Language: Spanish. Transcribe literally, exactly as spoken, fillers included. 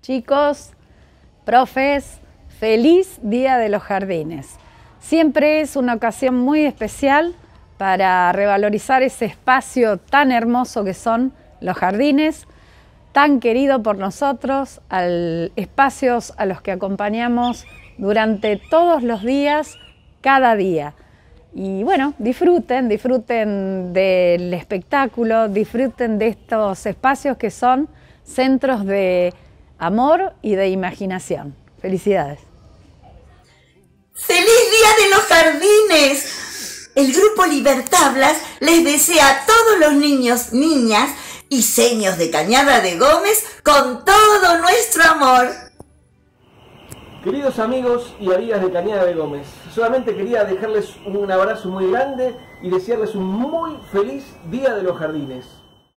Chicos, profes, feliz Día de los Jardines. Siempre es una ocasión muy especial para revalorizar ese espacio tan hermoso que son los jardines, tan querido por nosotros, al, espacios a los que acompañamos durante todos los días, cada día. Y bueno, disfruten, disfruten del espectáculo, disfruten de estos espacios que son centros de amor y de imaginación. Felicidades. ¡Feliz Día de los Jardines! El Grupo Libertablas les desea a todos los niños, niñas y seños de Cañada de Gómez con todo nuestro amor. Queridos amigos y amigas de Cañada de Gómez, solamente quería dejarles un abrazo muy grande y desearles un muy feliz Día de los Jardines.